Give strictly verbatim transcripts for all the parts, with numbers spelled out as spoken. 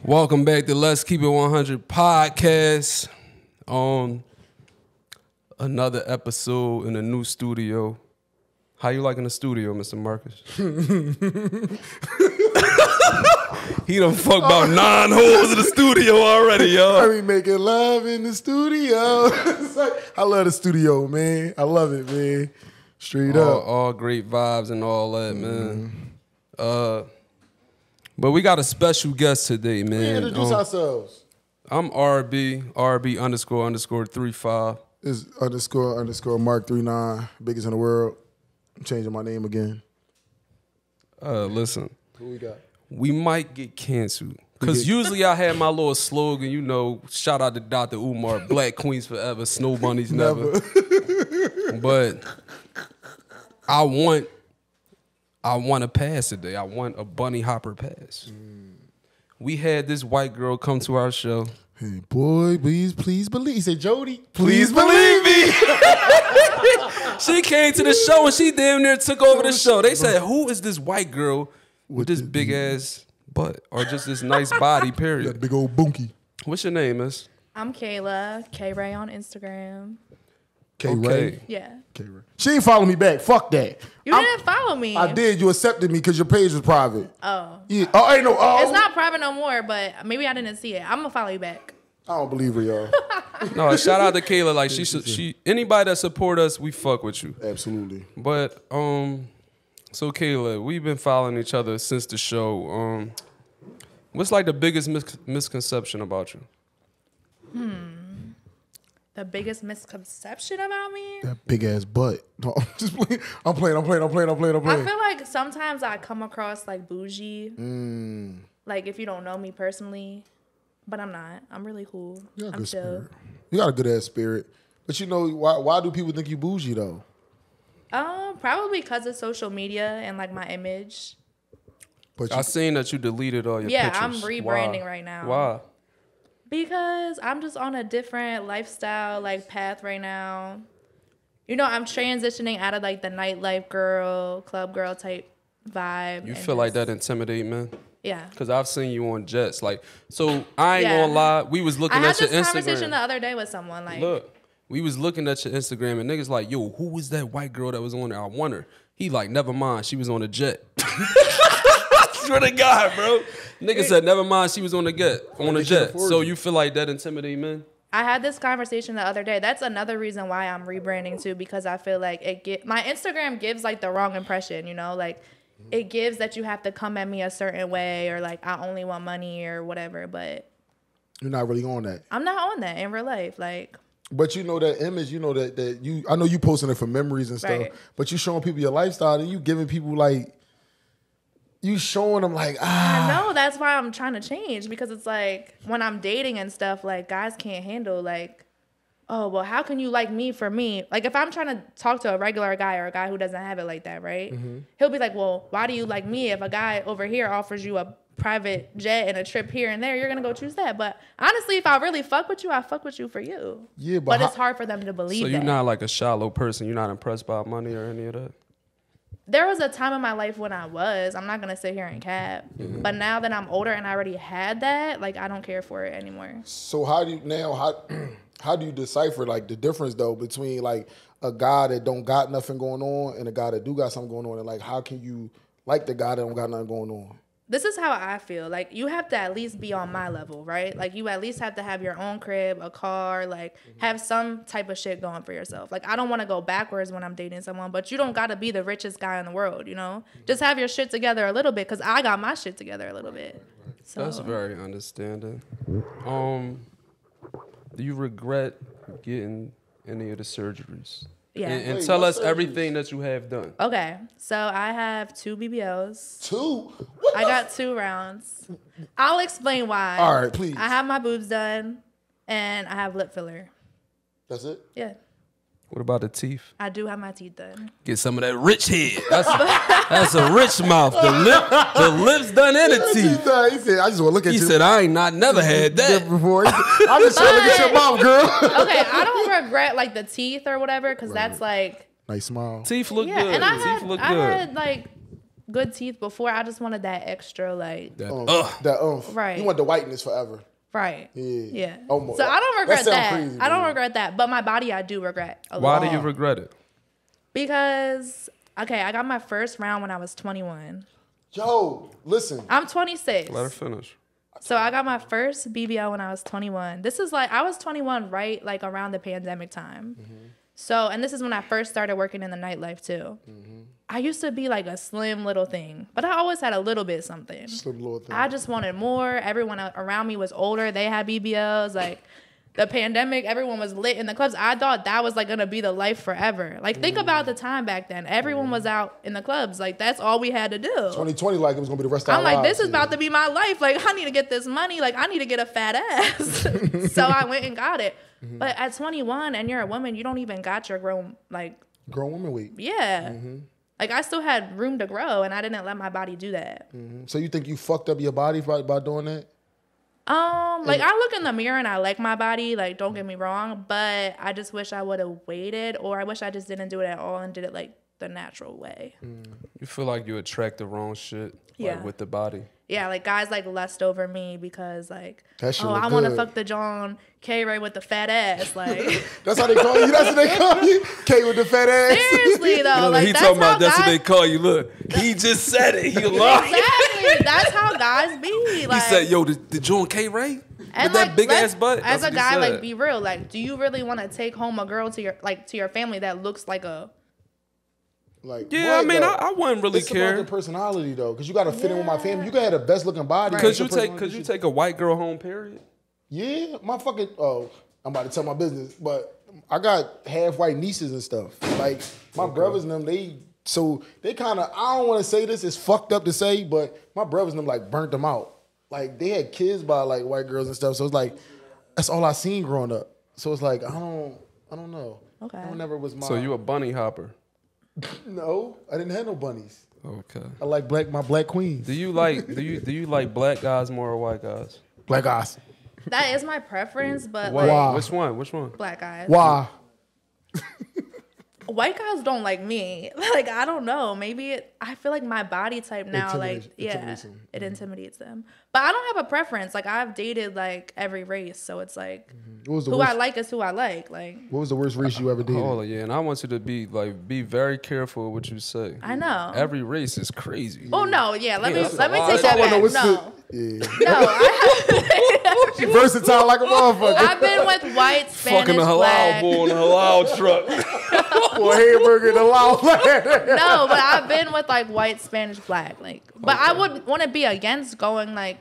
Welcome back to Let's Keep It one hundred podcast. On another episode in a new studio. How you liking the studio, Mister Marcus? He done fucked about nine holes in the studio already, y'all. I be making love in the studio. Like, I love the studio, man. I love it, man. Straight all, up. All great vibes and all that, man. Mm-hmm. Uh, but we got a special guest today, man. We introduce um, ourselves. I'm R B, R B underscore underscore three five. It's underscore underscore Mark three nine, biggest in the world. I'm changing my name again. Uh, listen. Who we got? We might get canceled. Because usually I had my little slogan, you know, shout out to Doctor Umar, Black Queens forever, Snow Bunnies never. never. But I want, I want a pass today. I want a bunny hopper pass. Mm. We had this white girl come to our show. Hey, boy, please, please believe. He said, Jody, please, please believe me. She came to the show and she damn near took over the show. They said, who is this white girl with this big ass butt or just this nice body, period? That big old bunkie. What's your name, miss? I'm Kayla, K-Ray on Instagram. K-Ray? Okay. Yeah. K-Ray. She ain't follow me back. Fuck that. You I'm, didn't follow me. I did. You accepted me because your page was private. Oh. Yeah. Oh, ain't no. Oh. It's not private no more, but maybe I didn't see it. I'm going to follow you back. I don't believe her, y'all. No, shout out to Kayla. Like she, she, anybody that support us, we fuck with you. Absolutely. But um, so Kayla, we've been following each other since the show. Um, what's like the biggest mis misconception about you? Hmm. The biggest misconception about me? That big ass butt. No, I'm just playing. I'm playing. I'm playing. I'm playing. I'm playing. I'm playing. I feel like sometimes I come across like bougie. Mm. Like if you don't know me personally. But I'm not. I'm really cool. You got a I'm good chill. spirit. You got a good ass spirit. But you know, why why do people think you bougie though? Um, probably because of social media and like my image. But I seen that you deleted all your yeah, pictures. I'm rebranding Why? right now. Why? Because I'm just on a different lifestyle like path right now. You know, I'm transitioning out of like the nightlife girl, club girl type vibe. You feel like that intimidate, man? Yeah. Because I've seen you on Jets. Like, so I ain't yeah. gonna lie. We was looking I at your Instagram. I had this conversation the other day with someone. Like, look, we was looking at your Instagram and niggas like, yo, who was that white girl that was on there? I wonder. He like, never mind. She was on a jet. I swear to God, bro. Nigga said, never mind. She was on a jet. On a jet. So you feel like that intimidate, man? I had this conversation the other day. That's another reason why I'm rebranding too, because I feel like it get my Instagram gives like the wrong impression, you know, like it gives that you have to come at me a certain way or like I only want money or whatever, but you're not really on that. I'm not on that in real life. Like, but you know that image, you know that that you I know you posting it for memories and stuff, right. But you showing people your lifestyle and you giving people like you showing them like ah. I know, that's why I'm trying to change because it's like when I'm dating and stuff, like guys can't handle like, oh, well, how can you like me for me? Like if I'm trying to talk to a regular guy or a guy who doesn't have it like that, right? Mm-hmm. He'll be like, well, why do you like me? If a guy over here offers you a private jet and a trip here and there, you're going to go choose that. But honestly, if I really fuck with you, I fuck with you for you. Yeah, but, but it's hard for them to believe that. So you're not like a shallow person? You're not impressed by money or any of that? There was a time in my life when I was. I'm not going to sit here and cap. Mm-hmm. But now that I'm older and I already had that, like I don't care for it anymore. So how do you now, how... How do you decipher like the difference though between like a guy that don't got nothing going on and a guy that do got something going on? And like how can you like the guy that don't got nothing going on? This is how I feel. Like you have to at least be on my level, right? Like you at least have to have your own crib, a car, like mm-hmm. have some type of shit going for yourself. Like I don't want to go backwards when I'm dating someone, but you don't got to be the richest guy in the world, you know? Mm-hmm. Just have your shit together a little bit because I got my shit together a little bit. So. That's very understanding. Um... Do you regret getting any of the surgeries? Yeah. And, and Wait, tell us surgeries? everything that you have done. Okay. So I have two B B Os. Two? What I got two rounds. I'll explain why. All right, please. I have my boobs done and I have lip filler. That's it? Yeah. What about the teeth? I do have my teeth done. Get some of that rich head. That's, that's a rich mouth. The lip, the lips done and the teeth. He said, "I just want to look at he you." He said, "I ain't not never had that before." Said, I just want to look at your mouth, girl. Okay, I don't regret like the teeth or whatever because right. that's like nice smile. Teeth look yeah, good. and I teeth had, look I good. had like good teeth before. I just wanted that extra, like, That, Um, ugh. that umph. Right. You want the whiteness forever. right. Yeah. Yeah. Almost. So I don't That regret sound that. crazy, I don't dude. regret that. But my body, I do regret a Why lot. do you regret it? Because, okay, I got my first round when I was twenty-one. Yo, listen. I'm twenty-six. Let her finish. So I got my first B B L when I was twenty-one. This is like, I was twenty-one right like around the pandemic time. Mm-hmm. So, and this is when I first started working in the nightlife too. Mm-hmm. I used to be like a slim little thing, but I always had a little bit something. Slim little thing. I just wanted more. Everyone around me was older. They had B B Ls. Like the pandemic, everyone was lit in the clubs. I thought that was like gonna be the life forever. Like think about the time back then. Everyone was out in the clubs. Like that's all we had to do. twenty twenty like it was gonna be the rest of I'm our like, lives. this is about to be my life. Like, I need to get this money. Like, I need to get a fat ass. So I went and got it. Mm-hmm. But at twenty-one and you're a woman, you don't even got your grown, like, Grown woman weight. yeah. Mm-hmm. Like, I still had room to grow, and I didn't let my body do that. So you think you fucked up your body by, by doing that? Um, like, I look in the mirror and I like my body. Like, don't get me wrong. But I just wish I would have waited, or I wish I just didn't do it at all and did it, like, the natural way. You feel like you attract the wrong shit, Yeah. like with the body. Yeah, like guys like lust over me because like, That shit oh, look I want to good. fuck the John K. Ray with the fat ass. Like, That's how they call you. That's what they call you. K with the fat ass. seriously though, Look, like he that's talking how about that's what guys, they call you. Look, he just said it. He lied. exactly. That's how guys be. Like, He said, "Yo, the, the John K. Ray with and that like, big let's- ass butt." As That's a what he guy, said. like, be real. Like, do you really want to take home a girl to your like to your family that looks like a? Like, Yeah, I what, mean, though? I, I wouldn't really It's care. about the personality though, because you got to fit in with my Yeah. family. You can have the best looking body. Right. Could but you your take? personality Could you should- take a white girl home? Period. Yeah, my fucking. Oh, I'm about to tell my business, but I got half white nieces and stuff. Like my brothers and them, they so they kind of. I don't want to say this. It's fucked up to say, but my brothers and them like burnt them out. Like they had kids by like white girls and stuff. So it's like that's all I seen growing up. So it's like I don't. I don't know. Okay. I never was my. So you a bunny hopper? No, I didn't have no bunnies. Okay. I like black my black queens. Do you like? Do you do you like black guys more or white guys? Black guys. That is my preference, but What? like Why? Which one? Which one? black guys. Why? White guys don't like me. Like I don't know. Maybe it, I feel like my body type now, like Intimidates- yeah, intimidates them. it intimidates them. But I don't have a preference. Like I've dated like every race, so it's like What was the who worst? I like is who I like. Like What was the worst race you ever dated? Oh yeah, and I want you to be like be very careful with what you say. I know. Every race is crazy. Oh no, yeah. Let Yeah, me that's let a me lot. take That's that all I back. know, what's No, the- yeah. no. I She versatile like a motherfucker. I've been with white, Spanish, Fucking a halal black. boy in a halal truck. For a hamburger in a loud No, but I've been with like white, Spanish, black. Like, but I would want to be against going like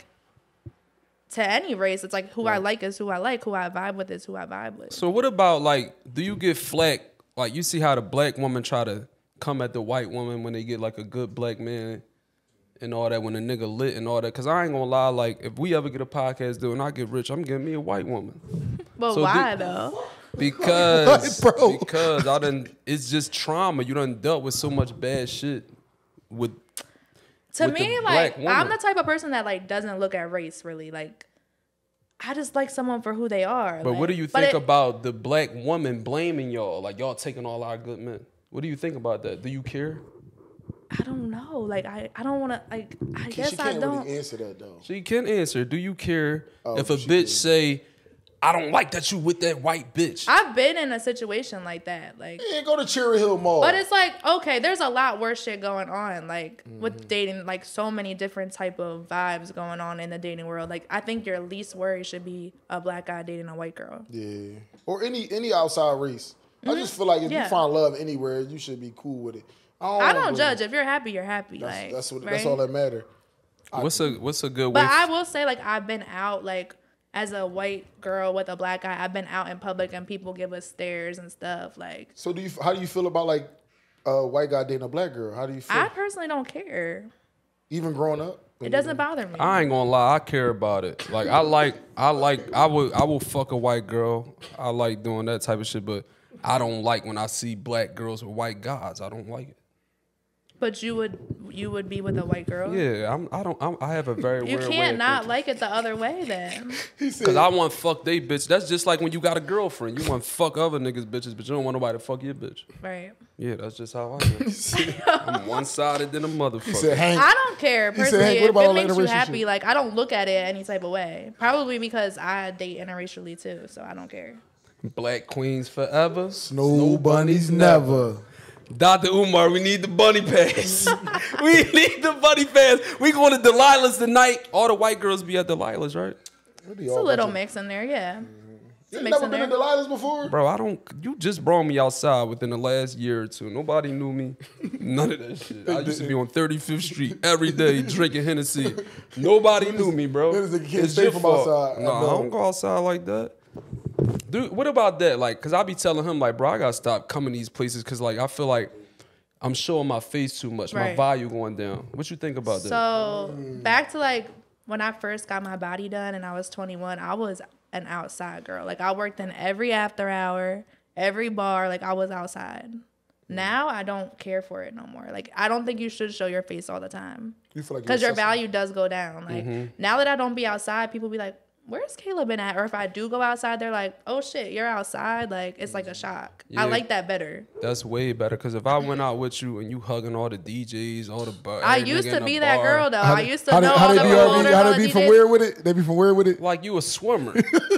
to any race. It's like who I like is who I like. Who I vibe with is who I vibe with. So what about like? Do you get flack? Like you see how the black woman try to come at the white woman when they get like a good black man and all that, when the nigga lit and all that. Cause I ain't gonna lie, like if we ever get a podcast deal and I get rich, I'm getting me a white woman. But So why do- though? Because Bro. because I done it's just trauma. You done dealt with so much bad shit with To with the me, black like woman. I'm the type of person that like doesn't look at race really. Like I just like someone for who they are. But like, what do you but think it- about the black woman blaming y'all? Like y'all taking all our good men. What do you think about that? Do you care? I don't know. Like I, I don't want to. Like I She guess I can't don't. really answer that though. She can answer. Do you care Oh, if a she bitch can. say, "I don't like that you with that white bitch"? I've been in a situation like that. Like, Yeah, go to Cherry Hill Mall. but it's like okay, there's a lot worse shit going on. Like Mm-hmm. with dating, like so many different type of vibes going on in the dating world. Like I think your least worry should be a black guy dating a white girl. yeah, or any any outside race. I just feel like if Mm-hmm. Yeah. you find love anywhere, you should be cool with it. I don't, I don't really- judge. If you're happy, you're happy. That's, like that's what. right? That's all that matter. What's a what's a good way? But f- I will say, like, I've been out, like, as a white girl with a black guy, I've been out in public and people give us stares and stuff. Like, So do you? How do you feel about like a white guy dating a black girl? How do you feel? I personally don't care. Even growing up, It doesn't bother me. I ain't gonna lie, I care about it. Like I like, I like, I would, I will fuck a white girl. I like doing that type of shit, but I don't like when I see black girls with white guys. I don't like it. But you would you would be with a white girl? Yeah, I'm. I don't. I'm, I have a very You weird way can't of not thinking. like it the other way then. Cause I want to fuck they bitch. That's just like when you got a girlfriend. You want to fuck other niggas bitches, but you don't want nobody to fuck your bitch. Right. Yeah, that's just how I am. I'm one sided than a He motherfucker. said, Hank. I don't care He said, personally. Hank, If what about it all that makes you interracial happy, shit? like I don't look at it any type of way. Probably because I date interracially too, so I don't care. Black queens forever. Snow bunnies never. Doctor Umar, we need the bunny pass. We need the bunny pass. We going to Delilah's tonight. All the white girls be at Delilah's, right? It's a little mix in there, yeah. You mix never in been there. to Delilah's before? Bro, I don't. You just brought me outside within the last year or two. Nobody knew me. None of that shit. I used to be on thirty-fifth Street every day drinking Hennessy. Nobody knew me, bro. Niggas that can't It's stay your from fault. outside. No, I I know. don't go outside like that. Dude, what about that? Like, cause I be telling him like, bro, I gotta stop coming to these places because like I feel like I'm showing my face too much. My Right. value going down. What you think about that? So back to like when I first got my body done and I was twenty-one, I was an outside girl. Like I worked in every after hour, every bar. Like I was outside. Now I don't care for it no more. Like I don't think you should show your face all the time You feel like because you're your accessible. value does go down. Like now that I don't be outside, people be like, "Where's Caleb been at?" Or if I do go outside, they're like, "Oh shit, you're outside." Like it's like a shock. Yeah. I like that better. That's way better. Cause if I went out with you and you hugging all the D Js, all the bar, I every used nigga to in the be that bar, girl though. I used to how know they, how all they the be, promoters, RB, how all they the be from D Js. where with it? They be from where with it? Like you a swimmer.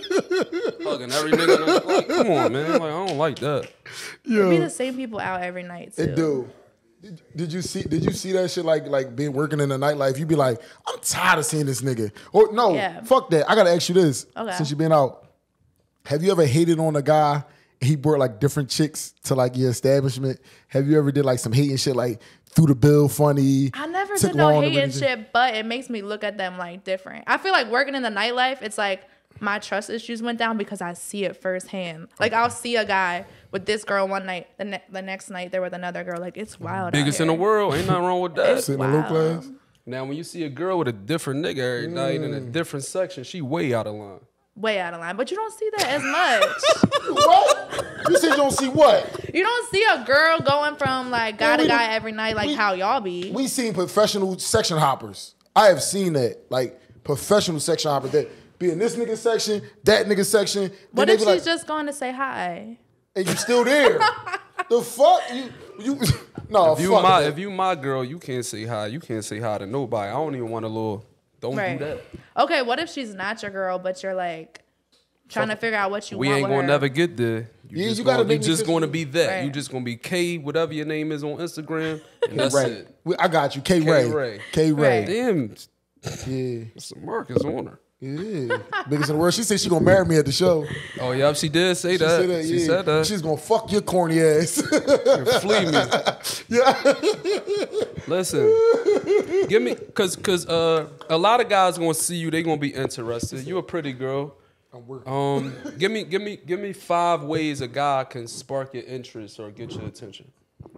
Hugging every nigga. in the- Like, come on, man. Like I don't like that. It be the same people out every night too. It do. Did, did you see? Did you see that shit? Like, like being working in the nightlife, you be like, I'm tired of seeing this nigga. Or no, Yeah. fuck that. I gotta ask you this. Okay. Since you been out, have you ever hated on a guy? He brought like different chicks to like your establishment. Have you ever did like some hating shit, like threw the bill funny? I never took did no long to hating really- shit, but it makes me look at them like different. I feel like working in the nightlife, it's like my trust issues went down because I see it firsthand. Like I'll see a guy with this girl one night, the, ne- the next night they're with another girl. Like it's wild. Biggest out in the here. world. Ain't nothing wrong with that. Sitting in low Wow. class. Now, when you see a girl with a different nigga every night in a different section, she way out of line. Way out of line, but you don't see that as much. What? You said you don't see what? You don't see a girl going from like guy Yeah, to we guy don't- every night like we- how y'all be. We seen professional section hoppers. I have seen that, like professional section hoppers that be in this nigga section, that nigga section. Then What they if be she's like, just going to say hi? and you still there? The fuck you you? No, If you fuck my that. if you my girl, you can't say hi. You can't say hi to nobody. I don't even want a little. Don't Right. do that. Okay, what if she's not your girl, but you're like trying to figure out what you We want ain't with gonna her? never get there. You Yeah, just you gotta gonna, make you me just feel- gonna be that. Right. You just gonna be K, whatever your name is on Instagram, and that's Right. it. We- I got you, K Ray. Ray. K Ray. Right. Damn, Yeah, some Marcus on her. yeah. Biggest in the world. She said she gonna marry me at the show. She Oh yeah, she did say that. said that. She Yeah. said that. She's gonna fuck your corny ass. Flee me. Yeah. Listen, give me, cause, cause, uh, a lot of guys gonna see you. They gonna be interested. You a pretty girl. I'm working. Um, give me, give me, give me five ways a guy can spark your interest or get your attention.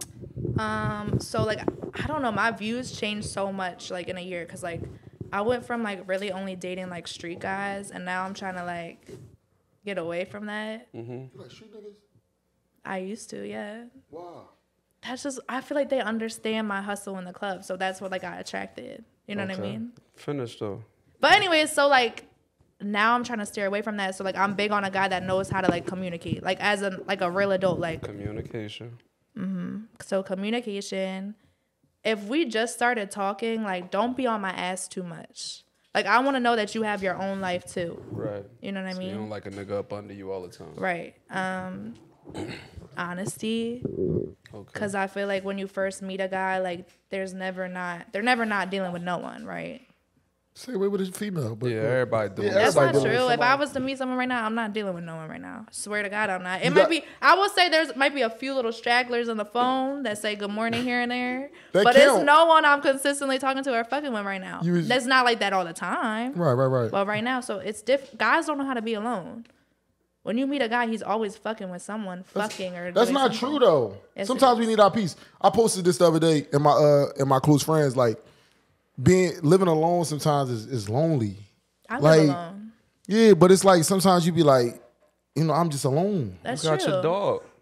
Um, so like I don't know, my views changed so much like in a year because like I went from like really only dating like street guys, and now I'm trying to like get away from that. You like shoot niggas? I used to, yeah. Wow. That's just I feel like they understand my hustle in the club, so that's what like got attracted. You know what I Okay. mean? Finish though. But anyways, so like now I'm trying to steer away from that. So like I'm big on a guy that knows how to like communicate, like as a like a real adult, like Communication. so communication. If we just started talking, like don't be on my ass too much. Like I want to know that you have your own life too. Right. You know what I So mean? you don't like a nigga up under you all the time. Right. Um, honesty. Okay. Because I feel like when you first meet a guy, like there's never not, they're never not dealing with no one, right? Stay away with a female, but Yeah, everybody doing Yeah, that. That's everybody not dealing true. with If I somebody. was to meet someone right now, I'm not dealing with no one right now. Swear to God, I'm not. It You might got- be. I will say there's might be a few little stragglers on the phone that say good morning here and there, That but count. it's no one I'm consistently talking to or fucking with right now. You was- That's not like that all the time. right, right, right. But right now, so it's diff. Guys don't know how to be alone. When you meet a guy, he's always fucking with someone, fucking or. That's doing not something. true though. Yes, it Sometimes we is. need our peace. I posted this the other day in my uh in my close friends, like being living alone sometimes is, is lonely. I live like- alone. Yeah, but it's like sometimes you be like, you know, I'm just alone. That's You got true. your dog.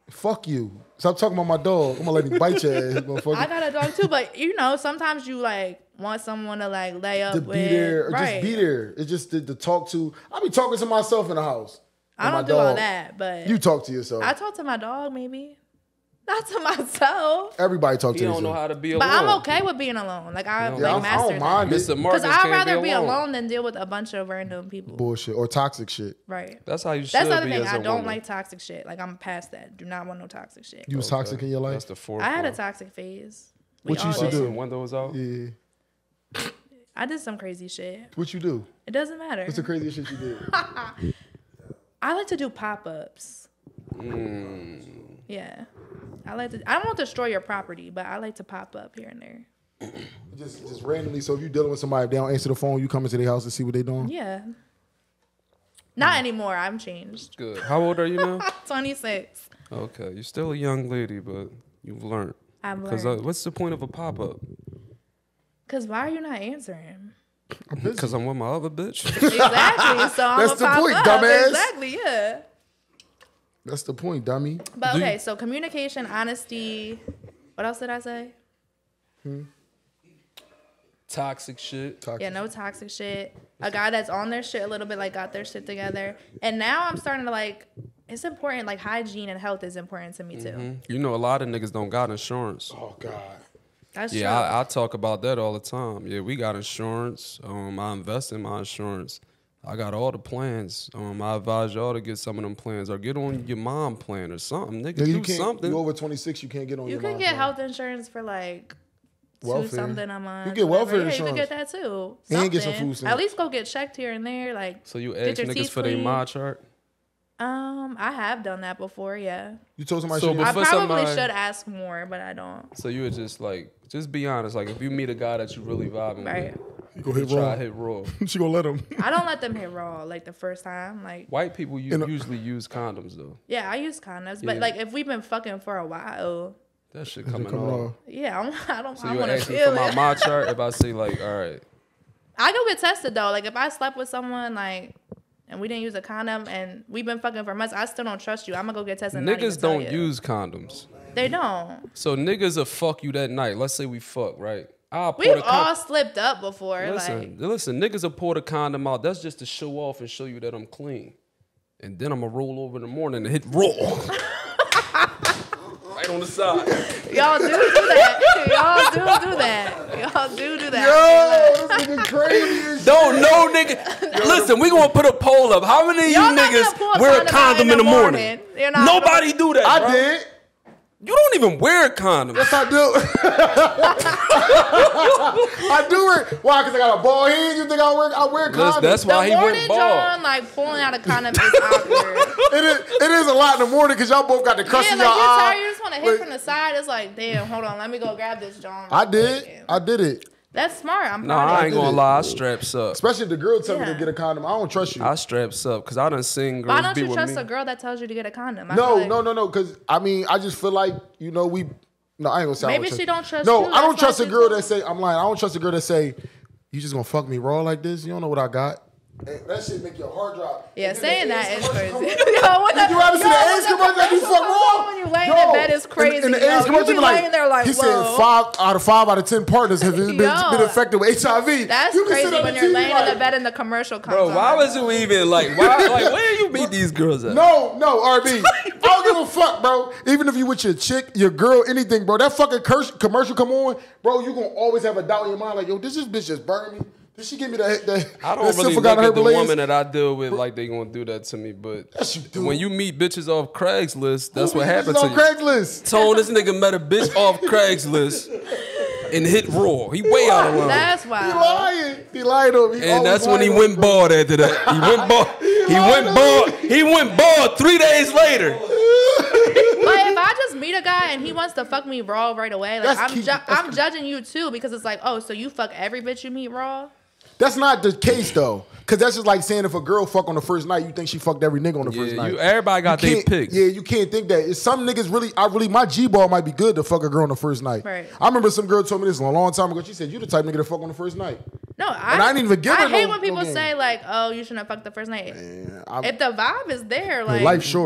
Fuck you. Stop talking about my dog. I'm gonna let him bite your ass, motherfucker. I got a dog too, but you know, sometimes you like want someone to like lay up to with. be there, or right. just be there. It's just to, to talk to. I be talking to myself in the house. I don't do dog. all that, but You talk to yourself. I talk to my dog, maybe. Not to myself. Everybody talk He to don't themselves. know how to be alone. But I'm okay with being alone. Like I Yeah, like I, I master don't mind that. it. Mister Marcus Because I'd can't rather be be alone. alone than deal with a bunch of random people. Bullshit or toxic shit. Right. That's how you should That's the other be thing. as I a don't woman. like toxic shit. Like I'm past that. Do not want no toxic shit. You was toxic in your life. That's the fourth. I had a one. toxic phase. We What you all used to did. do? Busting windows out. Yeah. I did some crazy shit. What you do? It doesn't matter. What's the craziest shit you did? I like to do pop ups. Mm. Yeah. I like to. I don't want to destroy your property, but I like to pop up here and there. just, just randomly. So if you dealing with somebody, if they don't answer the phone, you come into their house and see what they doing. Yeah. Not anymore. I'm changed. Good. How old are you now? twenty-six. Okay, you're still a young lady, but you've learned. I've Because uh, learned. what's the point of a pop up? Because why are you not answering? Because I'm with my other bitch. Exactly. So I'm That's a the pop point, up. dumbass. Exactly. Yeah. That's the point, dummy. But Do you- okay, so communication, honesty. What else did I say? Toxic shit. Toxic. Yeah, no toxic shit. A guy that's on their shit a little bit, like got their shit together. And now I'm starting to like, it's important. Like hygiene and health is important to me too. Mhm. You know, a lot of niggas don't got insurance. Oh God. That's Yeah, true. I, I talk about that all the time. Yeah, we got insurance. Um, I invest in my insurance. I got all the plans. Um, I advise y'all to get some of them plans or get on your mom plan or something. Nigga, Nigga, you do can't. something. You over twenty-six, you can't get on. you your can mom's get plan. health insurance for like two Welfare. something a month. You get whatever. welfare yeah, insurance. You can get that too. And get some Something. food stamps. At least go get checked here and there. Like, So you Get ask your niggas teeth for their clean. my chart? um, I have done that before. Yeah, You told somebody. So shit- I But probably for somebody- should ask more, but I don't. So you would just like, just be honest. Like if you meet a guy that you really vibing Right. with, you go you hit try raw. to hit raw. She gonna let him. I don't let them hit raw like the first time. Like, White people you In a- usually use condoms though. yeah, I use condoms, but Yeah. like if we've been fucking for a while, That shit Come coming off. on. yeah, I'm, I don't. So I you want to ask me feel for my it. my chart if I say like, all right, I go get tested though. Like if I slept with someone like, and we didn't use a condom, and we've been fucking for months, I still don't trust you. I'm gonna go get tested. and not even niggas tell don't you. use condoms. They don't. So niggas will fuck you that night. Let's say we fuck, right? I'll pour We've the con- all slipped up before. Listen, like, listen, niggas will pour the condom out. That's just to show off and show you that I'm clean. And then I'm gonna roll over in the morning and hit raw. Right on the side. y'all do do that. Y'all do do that. Y'all do do that. Yo, this nigga crazy as shit. Don't know, nigga. Listen, we gonna put a poll up. How many of you Y'all not gonna pull niggas wear a condom out condom in the morning? You're not Nobody do that. I bro. did. You don't even wear a condom. Yes, I do. I do it. Why? Because I got a bald head. You think I wear? I wear That's, condoms. that's The why he morning went bald. John, like pulling out a condom is awkward. It is. It is a lot in the morning because y'all both got the crust Yeah, in like your you're eye. tired, you just want to hit Like, from the side. It's like, damn, hold on, let me go grab this John. I did. I did it. That's smart. I'm No, proud I of ain't you. gonna lie. I straps up. Especially if the girl tell me Yeah. to get a condom. I don't trust you. I straps up because I done seen girls Why don't be you with trust me. a girl that tells you to get a condom? I no, feel like no, no, no. Because I mean, I just feel like you know we. No, I ain't gonna say. I Maybe don't she don't trust No, you, I don't that's why trust a she girl tell- that say I'm lying. I don't trust a girl that say you just gonna fuck me raw like this. You don't know what I got. Hey, that shit make your heart drop. Yeah, And then saying the that AIDS is crazy. commercial Yo, come on. what the, Did you ever see yo, the when AIDS commercial that you commercial fuck come raw? on When you laying Yo, in bed is crazy. And, and the yo. AIDS You commercial be be like, laying there like, he whoa. said five out of five out of ten partners have been, Yo. been infected with H I V. That's You can crazy sit on when the you're T V laying like, in the bed and the commercial comes Bro, on. why was you even like, why, like, where you meet these girls at? No, no, R B. I don't give a fuck, bro. Even if you with your chick, your girl, anything, bro. That fucking curse, commercial come on, bro. You gonna always have a doubt in your mind, like, yo, this this bitch just burned me. Did she give me that? that I don't that really Symphogon look at the Herbalaise? woman that I deal with like they gonna do that to me, but Yes, you do. when you meet bitches off Craigslist, that's Who what bitches happened to on you. Craigslist. Tone, this nigga met a bitch off Craigslist and hit raw. He way out of line. That's He wild. lying. He lied on me. He And always that's when he lying went on me, bald after that. He went bald. He lied went on bald. me. He went bald three days later. But if I just meet a guy and he wants to fuck me raw right away, like That's I'm, key. ju- That's I'm key. judging you too because it's like, oh, so you fuck every bitch you meet raw? That's not the case though, because that's just like saying if a girl fuck on the first night, you think she fucked every nigga on the first Yeah, night. you, everybody got You their can't- picks. Yeah, you can't think that. It's some niggas really, I really, my G ball might be good to fuck a girl on the first night. Right. I remember some girl told me this a long time ago. She said, "You the type of nigga to fuck on the first night." No, I, And I didn't even give I her hate no- when no people game. say like, oh, you shouldn't have fucked the first night. Yeah, I, If the vibe is there, like, life short.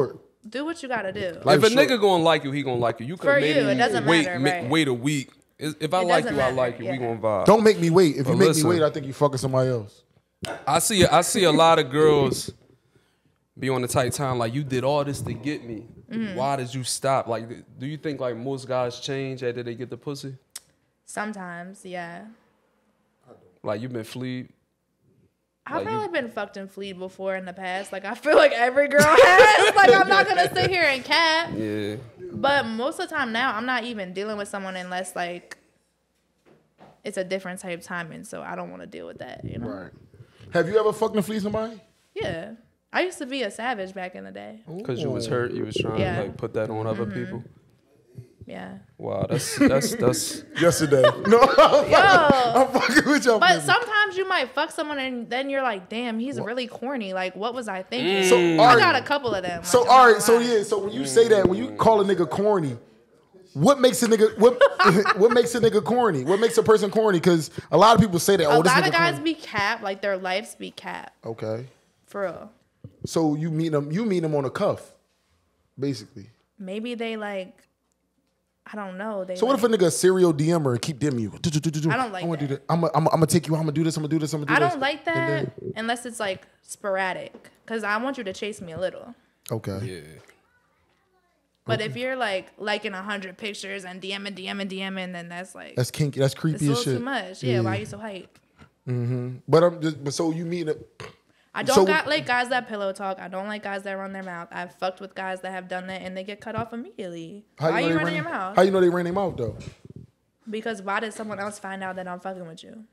do what you gotta do. Like if a short. nigga gonna like you, he gonna like you. You For could you, maybe it doesn't wait, matter, ma- right. wait a week. If I It like doesn't you, I matter, like you. We yeah. gonna vibe. Don't make me wait. If you But make listen. me wait, I think you fucking somebody else. I see. I see a lot of girls be on the tight time. Like you did all this to get me. Mm-hmm. Why did you stop? Like, do you think like most guys change after they get the pussy? Sometimes, yeah. Like you've been fleed. I've Like, you- probably been fucked and fleed before in the past. Like I feel like every girl has. Like I'm not gonna sit here and cap. Yeah. But most of the time now, I'm not even dealing with someone unless like it's a different type of timing. So I don't want to deal with that. You know? Right. Have you ever fucking fleed somebody? Yeah. I used to be a savage back in the day. Because you was hurt, you was trying Yeah. to like put that on other people. Yeah. Wow, that's that's that's. Yesterday. No, I'm, Yo. I'm fucking with y'all. But sometimes you might fuck someone and then you're like, damn, he's really corny. Like, what was I thinking? So, I alright. got a couple of them. So like, all I'm right, not so lying. yeah, so when you say that, when you call a nigga corny, what makes a nigga what what makes a nigga corny? What makes a person corny? Because a lot of people say that. A Oh, this lot nigga of guys corny. be cap, like their lives be cap. Okay, For real. so you meet them, you meet them on a cuff, basically. Maybe they like, I don't know. They So what like, if a nigga a serial D M er and keep DMing you? I don't like I'm gonna do that. that. I'm gonna, I'm gonna take you. I'm gonna do this. I'm gonna do this. I'm gonna do I this. don't like And that then- unless it's like sporadic. Because I want you to chase me a little. okay. Yeah. But if you're like liking a hundred pictures and DMing, DMing, DMing, then that's like That's kinky. That's it's a creepy as little shit. too much. Yeah, why are you so hype? But I'm just. But so you meet. A, I don't So- got like guys that pillow talk. I don't like guys that run their mouth. I've fucked with guys that have done that and they get cut off immediately. how why know are you they running ran- your mouth? How you know they ran their mouth though? Because why did someone else find out that I'm fucking with you?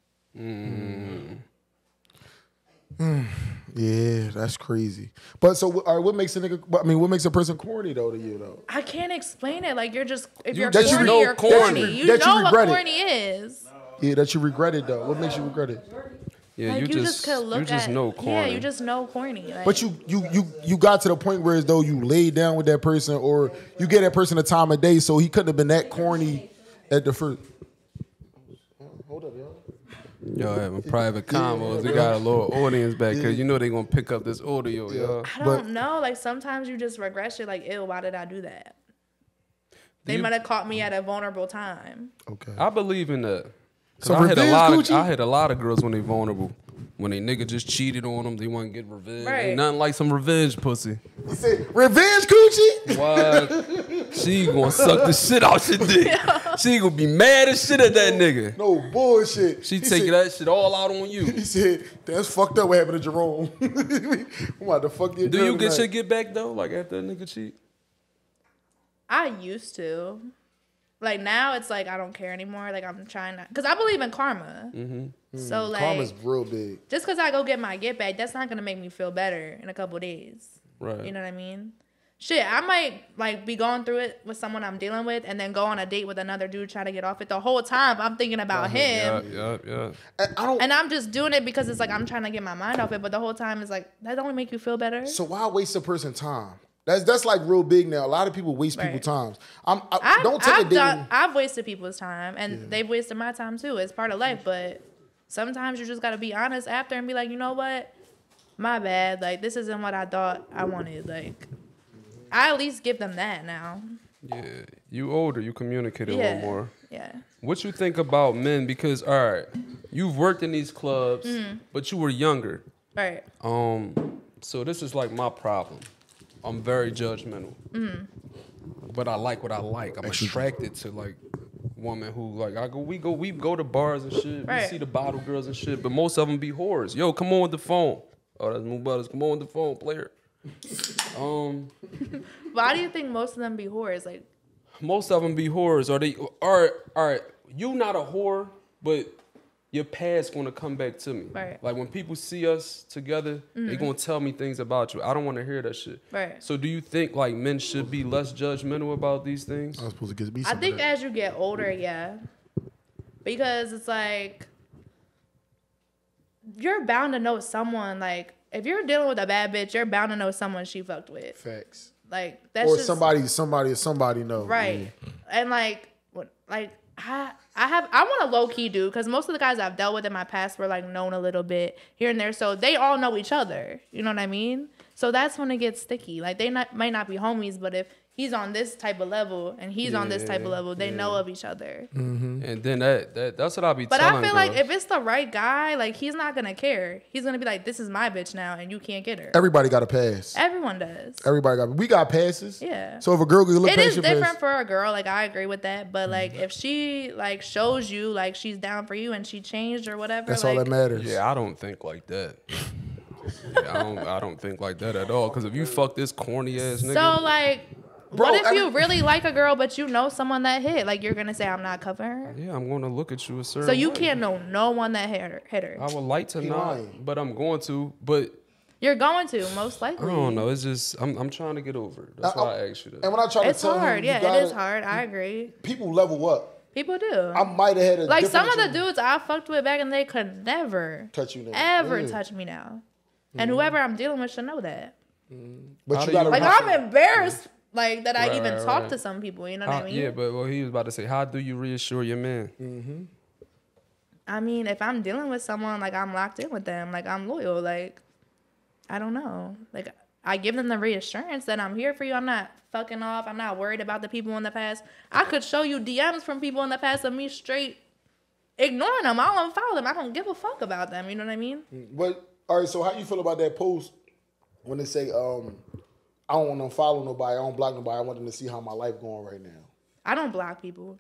Yeah, that's crazy. But so, all right, what makes a nigga? I mean, what makes a person corny though to you though? I can't explain it. Like you're just if You you're just corny, know you're corny. corny. You That you know what regret it. corny is. Yeah, that you regret it though. What makes you regret it? Yeah, Like you, just, could look you just at, know corny. Yeah, you just know corny. Like, But you, you, you, you got to the point where as though you laid down with that person, or you get that person a time of day, so he couldn't have been that corny at the first. Hold up, y'all. Yo, having private combos. We got a little audience back because you know they gonna pick up this audio, yo. I don't know. Like sometimes you just regret shit. Like, ew, why did I do that? They you- might have caught me at a vulnerable time. Okay. I believe in that. 'Cause So I hit a revenge lot of coochie? I hit a lot of girls when they vulnerable. When they nigga just cheated on them, they want to get revenge. Right. Ain't nothing like some revenge pussy. He said, "Revenge coochie." What? She gonna suck the shit out your dick. She gonna be mad as shit at that nigga. No bullshit. She He taking said, that shit all out on you. He said, "That's fucked up. What happened to Jerome?" I'm about to fuck your Do girl you get tonight. your get back though? Like after a nigga cheat? I used to. Like now it's like I don't care anymore. Like I'm trying to, cause I believe in karma. So like, Karma's real big. just cause I go get my get back, that's not gonna make me feel better in a couple days. Right. You know what I mean? Shit, I might like be going through it with someone I'm dealing with, and then go on a date with another dude try to get off it. The whole time I'm thinking about him, Yeah, yeah, yeah. I I don't. and I'm just doing it because it's like I'm trying to get my mind off it. But the whole time it's like that don't make you feel better. So why waste a person time? That's that's like real big now. A lot of people waste Right. people's times. I'm. I, I've, don't take I've a date. done, I've wasted people's time, and they've wasted my time too. It's part of life, but sometimes you just gotta be honest after and be like, you know what, my bad. Like this isn't what I thought I wanted. Like I at least give them that now. Yeah. You older, you communicate a Yeah, little more. yeah. What you think about men? Because all right, you've worked in these clubs, Mm-hmm. but you were younger. Right. Um, so this is like my problem. I'm very judgmental, Mm-hmm. but I like what I like. I'm attracted to like women who like I go. We go. We go to bars and shit. Right. We see the bottle girls and shit, but most of them be whores. Yo, come on with the phone. Oh, that's Moo Butters. Come on with the phone, player. Um, Why do you think most of them be whores? Like most of them be whores. Are they? Are all right? You not a whore, but your past gonna come back to me. Right. Like when people see us together, they gonna tell me things about you. I don't want to hear that shit. Right. So do you think like men should be less judgmental about these things? I was supposed to get me I some of think that. as you get older, yeah, because it's like you're bound to know someone. Like if you're dealing with a bad bitch, you're bound to know someone she fucked with. Facts. Like that's Or just somebody, somebody, somebody know. right. And like, what, like I I have I want a low key dude because most of the guys I've dealt with in my past were like known a little bit here and there, so they all know each other. You know what I mean? So that's when it gets sticky. Like they not, might not be homies, but if he's on this type of level and he's yeah, on this type of level, they yeah. know of each other. Mm-hmm. And then that, that that's what I'll be. But telling I feel girls. like if it's the right guy, like he's not gonna care. He's gonna be like, "This is my bitch now, and you can't get her." Everybody got a pass. Everyone does. Everybody got. We got passes. Yeah. So if a girl can look it past is your different pass, for a girl. Like I agree with that. But like if she like shows you like she's down for you and she changed or whatever, that's like, all that matters. Yeah, I don't think like that. yeah, I don't. I don't think like that at all. Because if you fuck this corny ass nigga, so like. Bro, what if you really like a girl, but you know someone that hit? Like, you're going to say, I'm not covering her? Yeah, I'm going to look at you a certain So you way. can't know no one that hit her. Hit her. I would like to know, but I'm going to. But you're going to, most likely. I don't know. It's just, I'm I'm trying to get over it. That's I, why I asked you that. And when I try it's to tell hard. him, yeah, gotta, it is hard. I agree. People level up. People do. I might have had a Like, some of the dudes I fucked with back in the day could never touch you now. ever yeah. touch me now. And mm. whoever I'm dealing with should know that. Mm. But you gotta Like, I'm embarrassed. Like, that I right, even right, talk right. to some people, you know how, what I mean? Yeah, but well, he was about to say, how do you reassure your man? Mm-hmm. I mean, if I'm dealing with someone, like, I'm locked in with them. Like, I'm loyal. Like, I don't know. Like, I give them the reassurance that I'm here for you. I'm not fucking off. I'm not worried about the people in the past. I could show you D Ms from people in the past of me straight ignoring them. I don't unfollow them. I don't give a fuck about them. You know what I mean? But, all right, so how you feel about that post when they say, um... I don't want to follow nobody. I don't block nobody. I want them to see how my life going right now. I don't block people.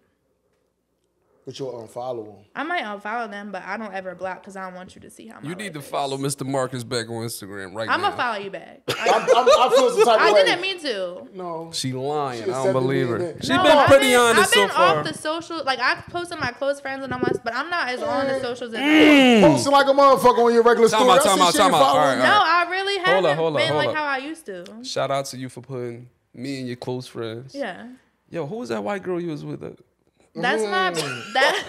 But you'll unfollow them. I might unfollow them, but I don't ever block because I don't want you to see how my You need to is. follow Mister Marcus back on Instagram right I'm now. I'm going to follow you back. I, I'm, I feel some type I of way. didn't mean to. No. She lying. She I don't believe her. She no, been I've pretty been, honest so I've been far. off the social. Like, I posted my close friends and all my, but I'm not as on the socials as mm. Posting like a motherfucker on your regular Time story. out, time out, time out. All right, all right. No, I really haven't hold up, hold up, been hold like up. how I used to. Shout out to you for putting me and your close friends. Yeah. Yo, who was that white girl you was with? That's Mm. my that,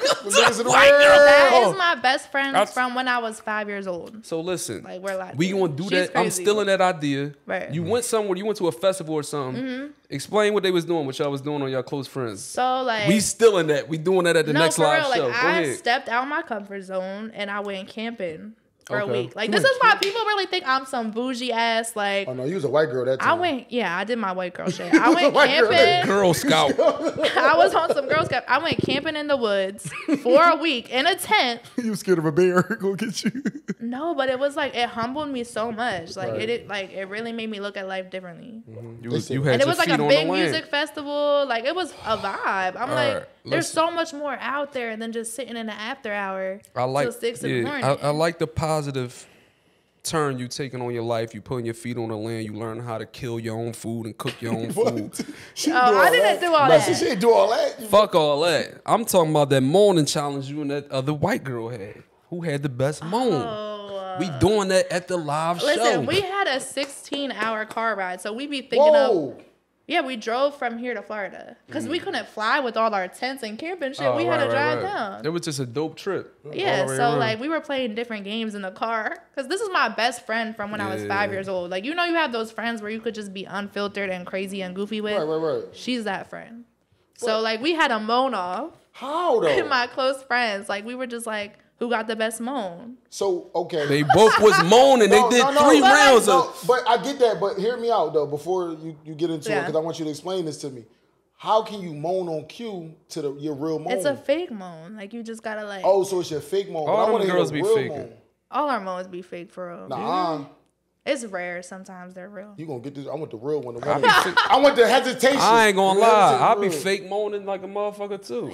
that is my best friend That's, from when I was five years old. So listen, like we're like we gonna do She's that. crazy. I'm stealing that idea. Right. You went somewhere. You went to a festival or something. Mm-hmm. Explain what they was doing, what y'all was doing on your close friends. So like we stealing that. We doing that at the no, next for live real. show. Like Go I ahead. stepped out my comfort zone and I went camping for Okay. a week. Like this is why people really think I'm some bougie ass. Like oh no, you was a white girl that time. I went. Yeah, I did my white girl shit. I went camping. Girl, girl Scout. I was on some Girl Scout. I went camping in the woods for a week in a tent. You scared of a bear? Go get you. No, but it was like it humbled me so much. Like Right. it, it, like it really made me look at life differently. Mm-hmm. You, was, you had And it your was like feet a on big the land. music festival. Like it was a vibe. I'm All like, right, there's listen. so much more out there than just sitting in the after hour I like, till six in yeah, the morning. I, I like the positive turn you taking on your life. You putting your feet on the land. You learn how to kill your own food and cook your own food. She Oh, do all I didn't that. do all No, that. She didn't do all that. Fuck all that. I'm talking about that moaning challenge you and that other white girl had. Who had the best moan? Oh, uh, We doing that at the live listen, show. we had a sixteen hour car ride, so we be thinking of. Whoa. Yeah, we drove from here to Florida because we couldn't fly with all our tents and camping shit. Oh, we right, had to right, drive right. down. It was just a dope trip. Yeah, All the way so around. like we were playing different games in the car because this is my best friend from when I was five Yeah. years old. Like you know, you have those friends where you could just be unfiltered and crazy and goofy with. Right, right, right. She's that friend. So like we had a moan off. How though? In my close friends, like we were just like, who got the best moan? So okay. They both was moaning. No, they did no, no, three but like, rounds no, of. But I get that. But hear me out though before you, you get into it Yeah. because I want you to explain this to me. How can you moan on cue to the your real moan? It's a fake moan. Like you just gotta like. Oh, so it's your fake moan. All but I them want to hear girls the be real faking. moan. All our moans be fake for real. Nah, It's rare. Sometimes they're real. you gonna get this? I want the real one. The I one be that- fake- I want the hesitation. I ain't gonna The lie. hesitation I be real. fake moaning like a motherfucker too.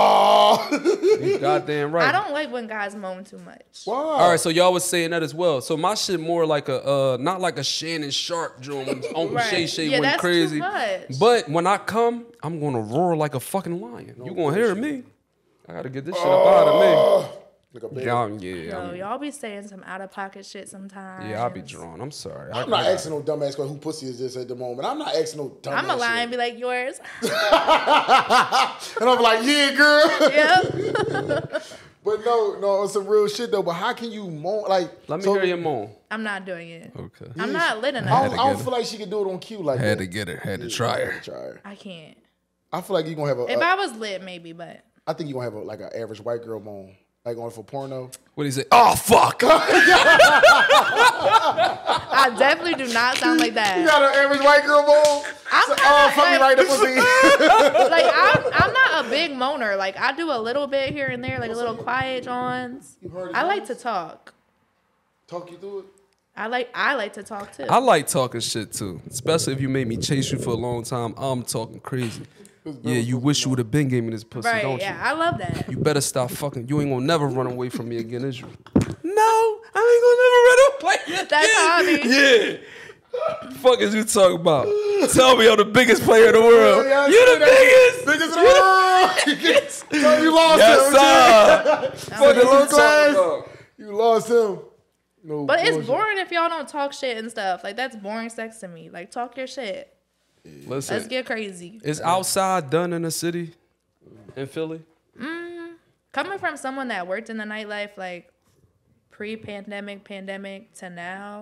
Oh. You goddamn right. I don't like when guys moan too much. Why? All right, so y'all was saying that as well. So my shit more like a, uh, not like a Shannon Sharp drum when Uncle Right. Shay Shay Yeah, went that's too crazy. much. But when I come, I'm gonna roar like a fucking lion. you gonna hear me? I gotta get this shit up out of me. Like a baby. Yeah, I'm- yeah, Yo, I'm- y'all be saying some out of pocket shit sometimes. yeah. I'll be drawn. I'm sorry. I- I'm not I- asking no dumbass question. Who pussy is this at the moment? I'm not asking no dumbass. I'm a lie shit. and be like yours. And I'm like, yeah, girl. Yep. But no, no, it's some real shit though. But how can you moan? Like, Let me so- hear your moan. I'm not doing it. Okay. I'm not lit I enough. don't, I don't feel like she could do it on cue like Had that. to get her. Had to try her. Try her. I can't. I feel like you're gonna have a. If a I was lit, maybe, but I think you're gonna have a, like an average white girl moan. Like going for porno. What do you say? Oh fuck! I definitely do not sound like that. You got an average white girl moan? I'm So, kinda, oh, fuck me like, right up pussy. like I'm, I'm not a big moaner. Like I do a little bit here and there, like a little quiet Johns. I like to talk. Talk you through it. I like I like to talk too. I like talking shit too, especially if you made me chase you for a long time. I'm talking crazy. Yeah, you wish you would have been gave me this pussy, right? don't Yeah, you? I love that. You better stop fucking. You ain't gonna never run away from me again, is you? No, I ain't gonna never run away again. That's how I be. Yeah. Fuck is you talking about? Tell me I'm the biggest player in the world. Yeah, you the biggest. Biggest in the world. So you lost Yes, him. sir. Fuck is low you talking class. about? You lost him. No But it's bullshit. boring if y'all don't talk shit and stuff. Like that's boring sex to me. Like talk your shit. Listen, Let's get crazy. is outside done in the city, in Philly? Mm, coming from someone that worked in the nightlife, like pre-pandemic, pandemic to now,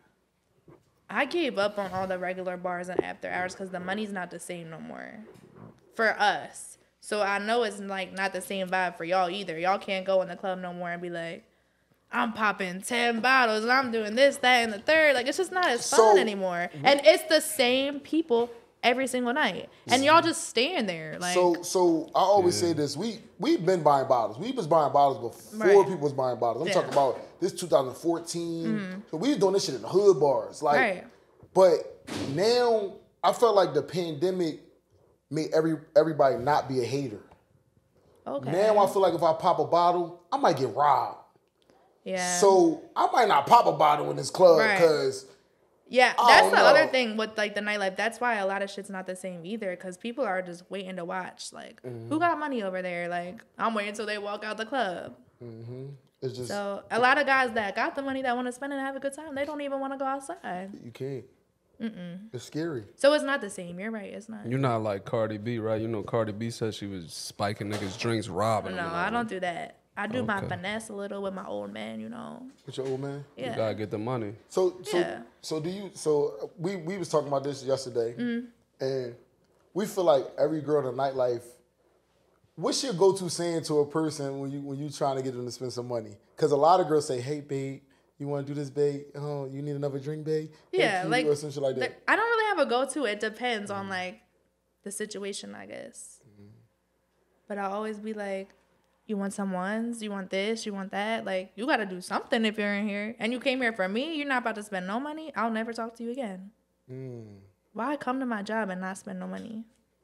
I gave up on all the regular bars and after hours because the money's not the same no more for us. So I know it's like not the same vibe for y'all either. Y'all can't go in the club no more and be like, I'm popping ten bottles and I'm doing this, that, and the third. Like, it's just not as fun So- anymore. And it's the same people every single night. And y'all just stand there. Like, So, so I always say this: we we've been buying bottles. We was buying bottles before Right. people was buying bottles. I'm Yeah. talking about this two thousand fourteen. So we was doing this shit in the hood bars, like. Right. But now I felt like the pandemic made every everybody not be a hater. okay. Now I feel like if I pop a bottle, I might get robbed. yeah. So I might not pop a bottle in this club Right. because Yeah, Oh, that's the no. other thing with like the nightlife. That's why a lot of shit's not the same either, because people are just waiting to watch. Like, Mm-hmm. who got money over there? Like, I'm waiting until they walk out the club. it's just So a lot of guys that got the money that want to spend it and have a good time, they don't even want to go outside. you can't. Mm-mm. It's scary. So it's not the same. You're right. It's not. You're not like Cardi B, right? You know Cardi B said she was spiking niggas' drinks, robbing No, them. I don't do that. I do my Okay. finesse a little with my old man, you know. With your old man. You Yeah. gotta get the money. So so Yeah. so do you? So we we was talking about this yesterday, Mm-hmm. and we feel like every girl in the nightlife. What's your go-to saying to a person when you when you trying to get them to spend some money? Because a lot of girls say, "Hey, babe, you want to do this, babe? Oh, you need another drink, babe?" Hey, Yeah, cute," like, or some shit like that. there- I don't really have a go-to. It depends on like the situation, I guess. But I'll always be like, you want some ones? You want this? You want that? Like, you got to do something if you're in here. And you came here for me. You're not about to spend no money. I'll never talk to you again. Why come to my job and not spend no money?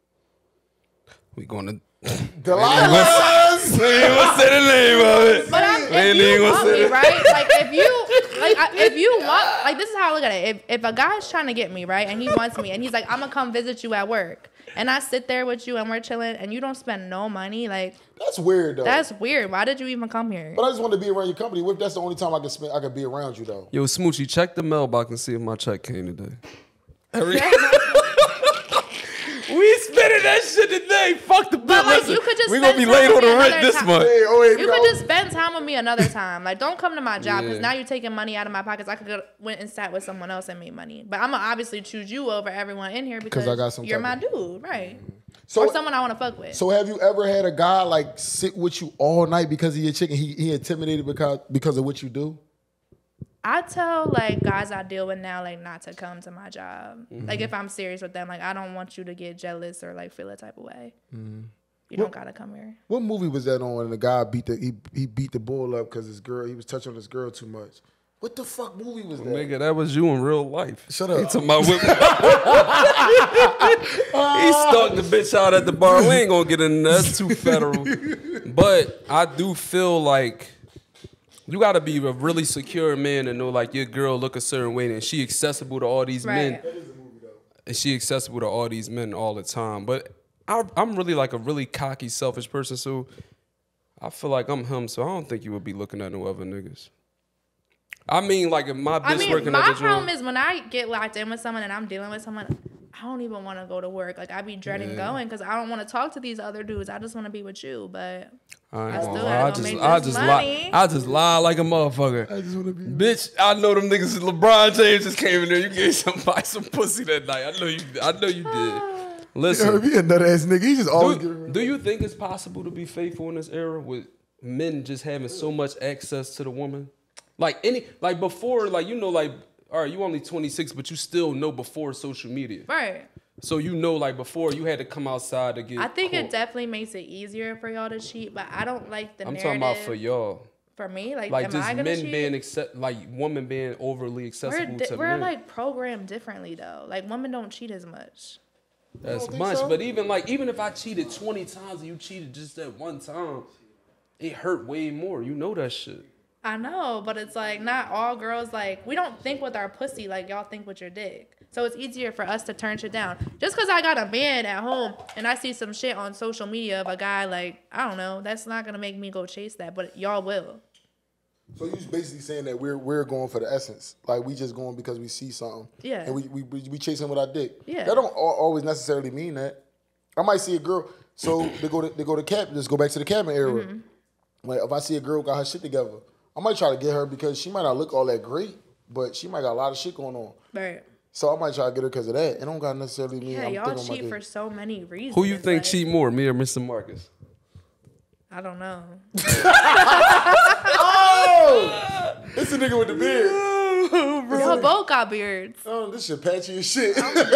We gonna. Delilah's. We ain't gonna say the name of it. But I'm, We if ain't you even gonna want say me, that. right? Like, if you, like, I, if you want, like, this is how I look at it. If, if a guy's trying to get me, right, and he wants me, and he's like, I'm gonna come visit you at work, and I sit there with you and we're chilling, and you don't spend no money, like, That's weird though. that's weird. Why did you even come here? but I just want to be around your company. What if that's the only time I can spend? I could be around you though. Yo, Smoochie, check the mailbox and see if my check came today. Every- we spending that shit today. Fuck the bill. But, like, Listen, you could just we gonna be spend late time on the with me rent another this time. month. Hey, oh wait, You no. could just spend time with me another time. Like, don't come to my job because Yeah. now you're taking money out of my pockets. I could go went and sat with someone else and made money. But I'm gonna obviously choose you over everyone in here because I got some you're my type dude, right? So or someone I want to fuck with. So have you ever had a guy like sit with you all night because of your chicken? He he intimidated because because of what you do? I tell like guys I deal with now like not to come to my job. Mm-hmm. Like if I'm serious with them, like I don't want you to get jealous or like feel a type of way. Mm-hmm. You don't gotta come here. What movie was that on? And the guy beat the he, he beat the bull up because his girl he was touching on his girl too much. What the fuck movie was that? Nigga, that was you in real life. Shut He up. talking about what- he stalked the bitch out at the bar. We ain't gonna get into that. That's too federal. But I do feel like you gotta be a really secure man and know like your girl look a certain way and she accessible to all these men. Right. And she accessible to all these men all the time. But I, I'm really like a really cocky, selfish person, so I feel like I'm him. So I don't think you would be looking at no other niggas. I mean, like if my bitch I mean, working my at the problem joint, is when I get locked in with someone and I'm dealing with someone, I don't even want to go to work. Like I be dreading Yeah. going because I don't want to talk to these other dudes. I just want to be with you. But I ain't I gonna still lie. gotta I go just, make I this just money. lie. I just lie like a motherfucker. I just want to be. Bitch, I know them niggas. LeBron James just came in there. You gave somebody some pussy that night. I know you. I know you did. Listen, he a nut ass nigga. He just always do, get do you think it's possible to be faithful in this era with men just having so much access to the woman? Like any, like before, like you know, like all right, you only twenty-six, but you still know before social media, Right. So you know, like before, you had to come outside to get. I think caught. it definitely makes it easier for y'all to cheat, but I don't like the I'm narrative. talking about for y'all. For me, like, Like am just I gonna men cheat? being accept, like women being overly we're accessible di- to we're men. like programmed differently though. Like women don't cheat as much. That's think much, so? but even like even if I cheated twenty times and you cheated just that one time, it hurt way more. You know that shit. I know, but it's like not all girls like we don't think with our pussy like y'all think with your dick. So it's easier for us to turn shit down. Just because I got a man at home and I see some shit on social media of a guy like I don't know, that's not gonna make me go chase that, but y'all will. So you basically saying that we're we're going for the essence, like we just going because we see something, Yeah. and we we we, we chasing with our dick. Yeah. That don't al- always necessarily mean that. I might see a girl, so they go to they go to cap. Let's go back to the cabin era. Mm-hmm. Like if I see a girl got her shit together, I might try to get her because she might not look all that great, but she might got a lot of shit going on. Right. So I might try to get her because of that. It don't got necessarily mean Yeah, I'm y'all thinking cheat about for this. so many reasons. Who you think like, cheat more, me or Mister Marcus? I don't know. Oh, it's a nigga with the beard. Y'all both got beards. Oh, this shit patchy as shit.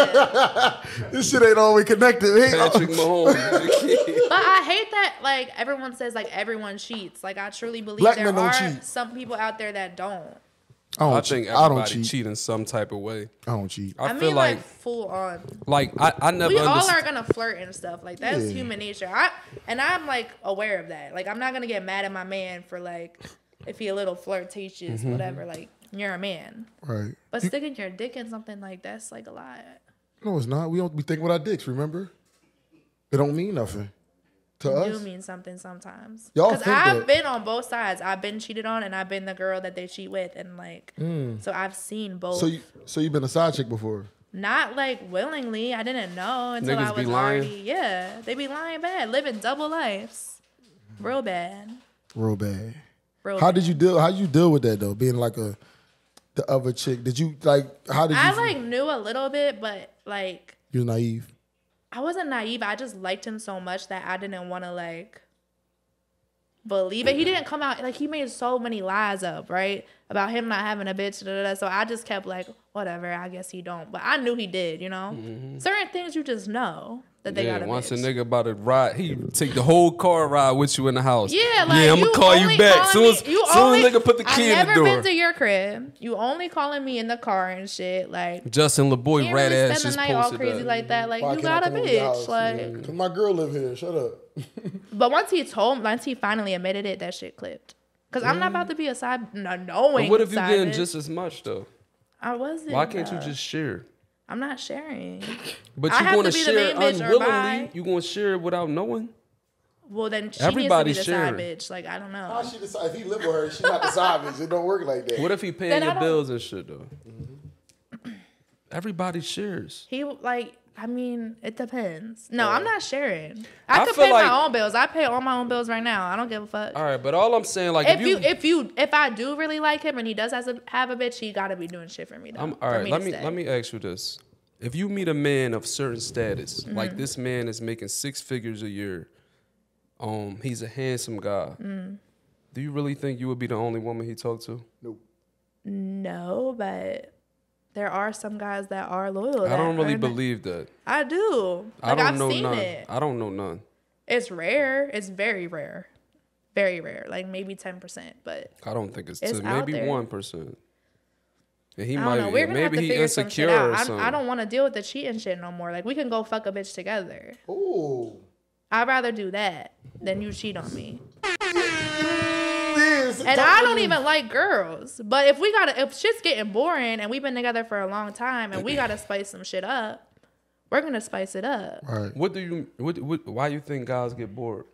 This shit ain't always connected. Hey, Patrick Mahomes. But I hate that like everyone says like everyone cheats. Like I truly believe Black there men don't are cheat. some people out there that don't. I don't I cheat. think I don't everybody cheat. cheat in some type of way. I don't cheat. I, I, feel mean like, like full on. like I, I never We all understood. are gonna flirt and stuff. Like that's Yeah. human nature. I and I'm like aware of that. Like I'm not gonna get mad at my man for like if he a little flirtatious, Mm-hmm. whatever. Like you're a man. Right. But sticking your dick in something like that's like a lot. No, it's not. We don't be thinking with our dicks, remember? It don't mean nothing to It us. do mean something sometimes. Y'all Because think I've that. been on both sides. I've been cheated on and I've been the girl that they cheat with and like so I've seen both. Mm. So you so you been a side chick before? Not like willingly. I didn't know until Niggas I be was lying? already yeah. They be lying bad, living double lives. Real bad. Real bad. Real How bad. did you deal how you deal with that though? Being like a the other chick. Did you like how did you I feel? like knew a little bit, but like You was naive. I wasn't naive. I just liked him so much that I didn't want to like believe it. He didn't come out like he made so many lies up, right? About him not having a bitch. Da, da, da. So I just kept like, whatever. I guess he don't, but I knew he did. You know, certain things you just know that they Yeah, got a once bitch. a nigga about to ride, he take the whole car ride with you in the house. Yeah, like yeah, I'm you gonna call you only back. calling Soon as, me- you soon only, as nigga put the key I've in the never door. been to your crib. You only calling me in the car and shit. Like Justin LeBoy can't rat really ass spend just the night all posted crazy that. like that. Like Why you can't I got a come over your bitch. house? Like, Yeah. 'Cause my girl live here. Shut up. but once he told, once he finally admitted it, that shit clipped. Cause I'm not about to be a side, no, knowing. But what if you side getting bitch. just as much though? I wasn't. Why can't you though. just share? I'm not sharing. But I you have going to to be the share main bitch or unwillingly. bi. You going to share it without knowing? Well, then she Everybody's needs to be the side sharing. bitch. Like I don't How know. she decide if he live with her, she not the side bitch. It don't work like that. What if he paying Then I your don't- bills and shit though? Everybody shares. He like. I mean, it depends. No, I'm not sharing. I, I could feel pay like- my own bills. I pay all my own bills right now. I don't give a fuck. All right, but all I'm saying, like, if if you, if you, if I do really like him and he does have a, have a bitch, he gotta be doing shit for me though. I'm, for all right, me let to me stay. let me ask you this: if you meet a man of certain status, Mm-hmm. like this man is making six figures a year, um, he's a handsome guy. Mm. Do you really think you would be the only woman he talked to? Nope. No, but there are some guys that are loyal. I that don't really are- believe that. I do. I Like don't I've know seen none. it. I don't know none. It's rare. It's very rare. Very rare. Like maybe ten percent, but I don't think it's, It's two, out maybe there. one percent. And he I might don't know. We're gonna maybe have to he figure some shit insecure out. or I, something. I don't want to deal with the cheating shit no more. Like we can go fuck a bitch together. Ooh. I'd rather do that than you cheat on me. Yes, And I don't even like girls. But if we gotta, if shit's getting boring and we've been together for a long time and we gotta spice some shit up, we're gonna spice it up. Right. What do you? What, what? Why you think guys get bored?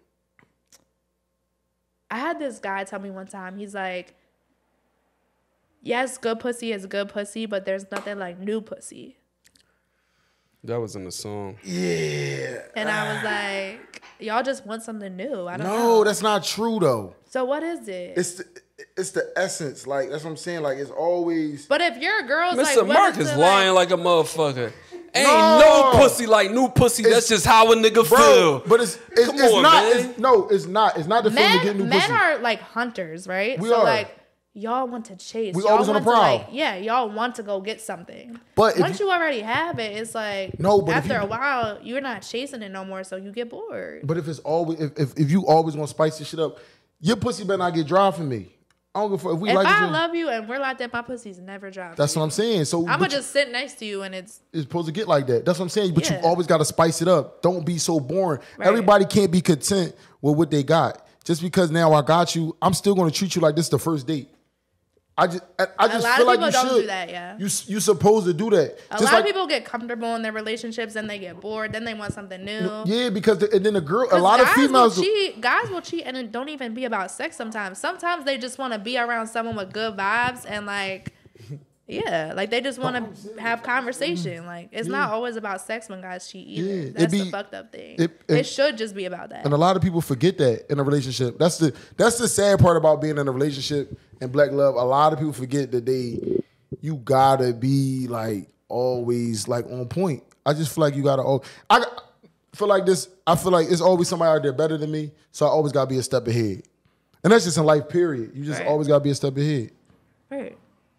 I had this guy tell me one time, he's like, yes, good pussy is good pussy, but there's nothing like new pussy. That was in the song. Yeah. And I was like, y'all just want something new. I don't No, know. that's not true though. So what is it? It's the, it's the essence. Like that's what I'm saying. Like it's always. But if your girl's Mister like, willing Mark is to, lying like, a motherfucker. Ain't no, no pussy like new pussy. It's, That's just how a nigga bro, feel. But it's it's, it's on, not. It's, no, it's not. It's not the feeling to get new men pussy. Men are like hunters, right? We so are. like y'all want to chase. We y'all always on the prowl. Like, yeah, y'all want to go get something. But once you, you already have it, it's like no. But after you, a while, you're not chasing it no more, so you get bored. But if it's always if if, if you always gonna spice this shit up, your pussy better not get dry for me. I don't give a fuck. If we if like I each love you and we're like that, my pussy's never dry. That's what I'm saying. So I'm gonna just sit next to you and it's it's supposed to get like that. That's what I'm saying. But yeah. you always gotta spice it up. Don't be so boring. Right. Everybody can't be content with what they got. Just because now I got you, I'm still gonna treat you like this the first date. I just, I, I just a lot feel of like you people don't should. do that, yeah. You you supposed to do that. A just lot like, of people get comfortable in their relationships and they get bored. Then they want something new. Yeah, because the, and then the girl, a lot guys of females will cheat. Guys will cheat and it don't even be about sex. Sometimes, sometimes they just want to be around someone with good vibes and like, yeah, like they just want to have conversation. Like it's yeah. not always about sex when guys cheat either. Yeah, that's be, the fucked up thing. It, it, it should just be about that. And a lot of people forget that in a relationship. That's the that's the sad part about being in a relationship and black love. A lot of people forget that they you gotta be like always like on point. I just feel like you gotta. Oh, I feel like this. I feel like it's always somebody out there better than me. So I always gotta be a step ahead. And that's just in life. Period. You just right. always gotta be a step ahead. Right.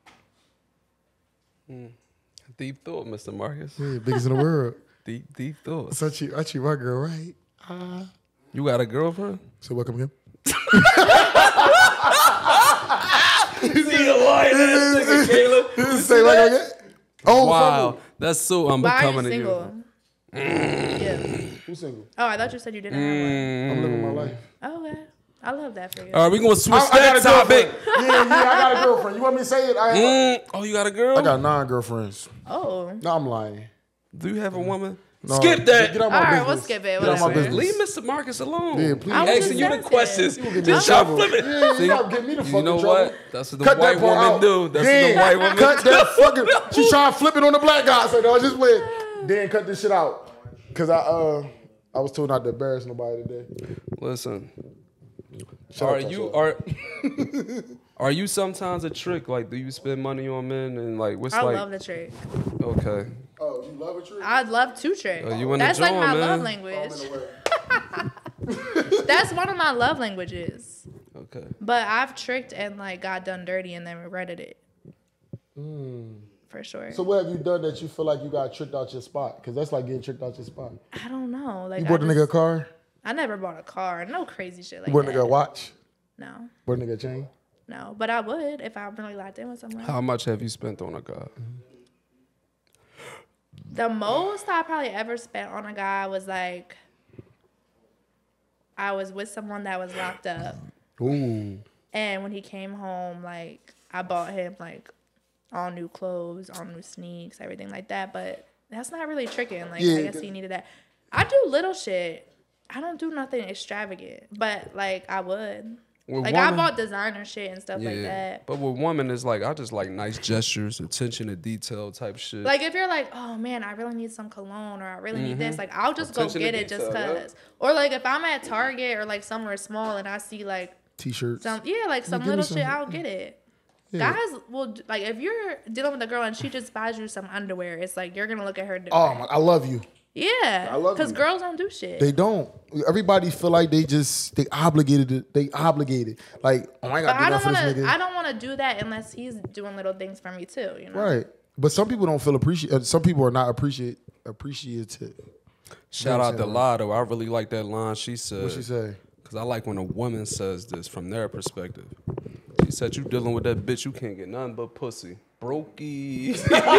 Mm. Deep thought, Mister Marcus. Yeah, biggest in the world. Deep, deep thought. So I cheat, I cheat my girl, right? Uh, you got a girlfriend? So welcome again. See you lying ass nigga, Caleb. Say welcome again. Oh wow, that's so unbecoming of you. Mm. Yeah. Who's single? Oh, I thought you said you didn't mm. have one. I'm living my life. Oh, okay. I love that for you. All right, we're going to switch I, I that topic. Yeah, yeah, I got a girlfriend. You want me to say it? I, mm. Oh, you got a girl? I got nine girlfriends. Oh. No, I'm lying. Do you have a woman? No, skip that. Get out my All right, business. we'll skip it. Get out my business. Leave Mister Marcus alone. Yeah, please. I'm asking you the questions. You just try to flip it. Yeah, you gotta get me the fucking You know trouble. what? That's what the Cut white woman out. do. That's yeah. what the white woman cut do. That fucking. She trying to flip it on the black guy. I said, no, just play it. Then cut this shit out. Cause I uh I was told not to embarrass nobody today. Listen. Shut are up, you are are you sometimes a trick? Like, do you spend money on men and like what's I like? I love the trick. Okay. Oh, you love a trick? I'd love to trick. Oh, you That's join, like my man. love language. That's one of my love languages. Okay. But I've tricked and like got done dirty and then regretted it. Mm. For sure. So what have you done that you feel like you got tricked out your spot? Because that's like getting tricked out your spot. I don't know. Like you bought I a just, nigga a car? I never bought a car. No crazy shit like you bought that. a nigga a watch? No. Bought a nigga a chain? No, but I would if I really locked in with someone. How much have you spent on a guy? The most I probably ever spent on a guy was like, I was with someone that was locked up. Ooh. And when he came home, like, I bought him, like, all new clothes, all new sneaks, everything like that. But that's not really tricking. Like, yeah, I guess he needed that. I do little shit. I don't do nothing extravagant. But, like, I would. With like, woman, I bought designer shit and stuff yeah, like that. But with women, it's like, I just like nice gestures, attention to detail type shit. Like, if you're like, oh, man, I really need some cologne or I really mm-hmm. need this, like, I'll just attention go get it detail, just because. Yeah. Or, like, if I'm at Target or, like, somewhere small and I see, like, T-shirts. Some, yeah, like, some little shit, I'll get it. Yeah. Guys will, like, if you're dealing with a girl and she just buys you some underwear, it's like, you're going to look at her different. Oh, I love you. Yeah. I love you. Because girls don't do shit. They don't. Everybody feel like they just, they obligated it. They obligated. Like, oh, I got to do that for this nigga. I don't want to do that unless he's doing little things for me, too, you know? Right. But some people don't feel appreciated. Some people are not appreciate appreciative. Shout out to Lotto. I really like that line she said. What she say? Because I like when a woman says this from their perspective. She said, you dealing with that bitch, you can't get nothing but pussy. Brokey. She said some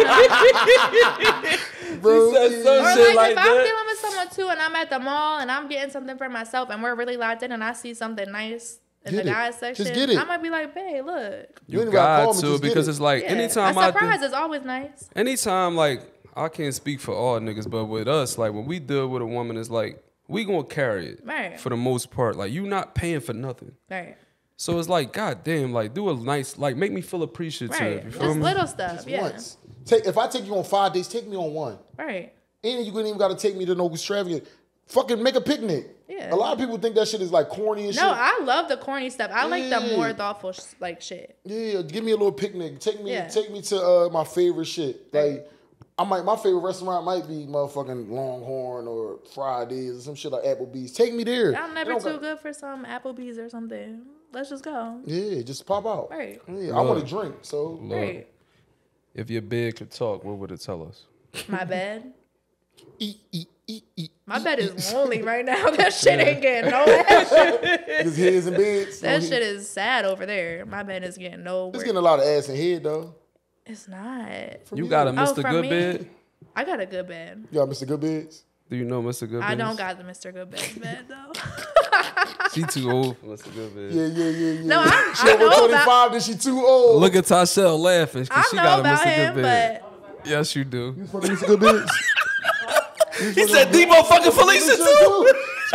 or shit like, like if that. I'm dealing with someone too and I'm at the mall and I'm getting something for myself and we're really locked in and I see something nice in get the it. guys section, Just get it. I might be like, babe, look. You, you got to because it's like yeah. anytime a I surprise do, is always nice. anytime like I can't speak for all niggas, but with us, like when we deal with a woman, it's like we gonna carry it right. for the most part. Like you not paying for nothing. Right. So it's like, God damn, like do a nice, like make me feel appreciative. Right. You feel Just me? little stuff. Just yeah. once. Take if I take you on five days, take me on one. Right. And you couldn't even got to take me to no extravagant. Fucking make a picnic. Yeah. A lot of people think that shit is like corny and no, shit. No, I love the corny stuff. I like yeah. the more thoughtful sh- like shit. Yeah, give me a little picnic. Take me, yeah. take me to uh, my favorite shit. Like I might my favorite restaurant might be motherfucking Longhorn or Fridays or some shit like Applebee's. Take me there. I'm never too got... good for some Applebee's or something. Let's just go. Yeah, just pop out. Right. Yeah, look, I want to drink, so. Look, right. If your bed could talk, what would it tell us? My bed? Eat, eat, eat, eat. My bed is lonely right now. That shit ain't getting no action. Just heads and beds. That shit is sad over there. My bed is getting no. It's getting a lot of ass and head, though. It's not. From you, you got a Mister Oh, Good me, bed? I got a good bed. You got Mister Good Beds? Do you know Mister Good Beds? I don't got the Mister Good Beds bed, though. She too old for Mister Good Beds. Yeah, yeah, yeah, yeah. No, I, she I over know twenty-five, about, then she too old. Look at Tashelle laughing. I she know got a about Mister him, Good Bed. but... Yes, you do. You fucking Mister Good Beds? He said Debo fucking Felicia too.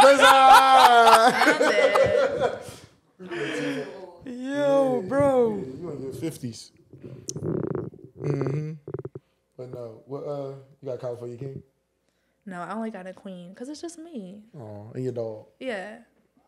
Yo, bro. You in your fifties. Mm-hmm. But no, what uh, you got California King? No, I only got a queen because it's just me. Oh, and your dog. Yeah.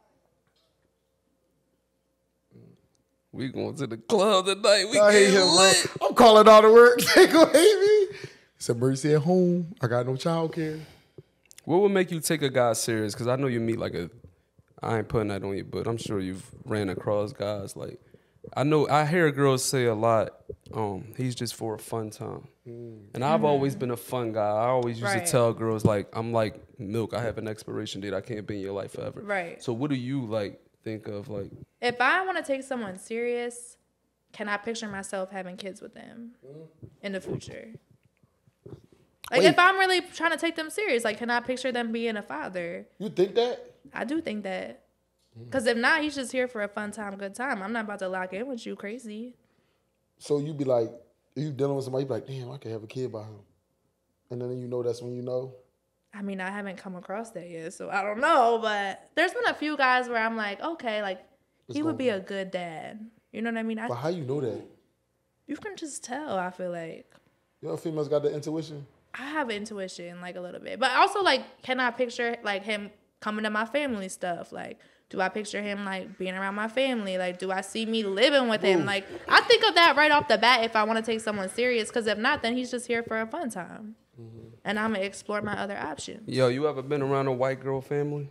We going to the club tonight. We I hate getting him, lit. bro. I'm calling out to work. They gonna hate me. It's a mercy at home. I got no child care. What would make you take a guy serious? Because I know you meet like a, I ain't putting that on you, but I'm sure you've ran across guys like, I know, I hear girls say a lot, um, he's just for a fun time. Mm. And I've mm-hmm. always been a fun guy. I always used right. to tell girls like, I'm like milk. I have an expiration date. I can't be in your life forever. Right. So what do you like think of like? If I want to take someone serious, can I picture myself having kids with them mm. in the future? Like, Wait. if I'm really trying to take them serious, like, can I picture them being a father? You think that? I do think that. Because if not, he's just here for a fun time, good time. I'm not about to lock in with you crazy. So you be like, if you dealing with somebody, you be like, damn, I could have a kid by him. And then you know that's when you know? I mean, I haven't come across that yet, so I don't know. But there's been a few guys where I'm like, okay, like, What's he would be on? a good dad. You know what I mean? I, but how you know that? You can just tell, I feel like. Your females got the intuition? I have intuition, like, a little bit. But also, like, can I picture, like, him coming to my family stuff? Like, do I picture him, like, being around my family? Like, do I see me living with Ooh. him? Like, I think of that right off the bat if I want to take someone serious. Because if not, then he's just here for a fun time. Mm-hmm. And I'm going to explore my other options. Yo, you ever been around a white girl family?